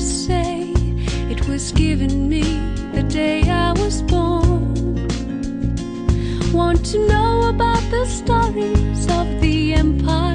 say it was given me the day I was born. Want to know about the stories of the empire?